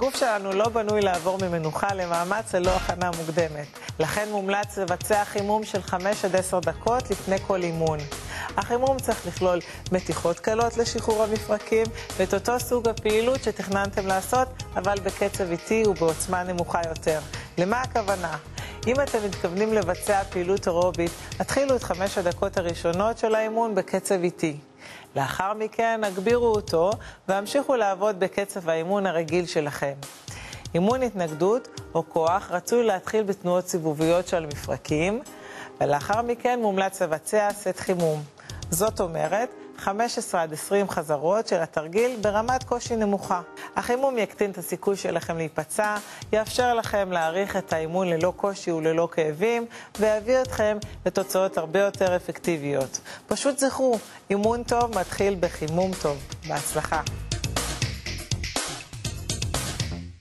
הגוף שלנו לא בנוי לעבור ממנוחה למאמץ ללא הכנה מוקדמת. לכן מומלץ לבצע חימום של 5 עד 10 דקות לפני כל אימון. החימום צריך לכלול מתיחות קלות לשחרור המפרקים ואת אותו סוג הפעילות שתכננתם לעשות, אבל בקצב איטי ובעוצמה נמוכה יותר. למה הכוונה? אם אתם מתכוונים לבצע פעילות אירובית, התחילו את 5 הדקות הראשונות של האימון בקצב איטי. לאחר מכן הגבירו אותו והמשיכו לעבוד בקצב האימון הרגיל שלכם. אימון התנגדות או כוח רצוי להתחיל בתנועות סיבוביות של מפרקים, ולאחר מכן מומלץ לבצע סט חימום. זאת אומרת, 15 עד 20 חזרות של התרגיל ברמת קושי נמוכה. החימום יקטין את הסיכוי שלכם להיפצע, יאפשר לכם להאריך את האימון ללא קושי וללא כאבים, ויביא אתכם לתוצאות הרבה יותר אפקטיביות. פשוט זכרו, אימון טוב מתחיל בחימום טוב. בהצלחה.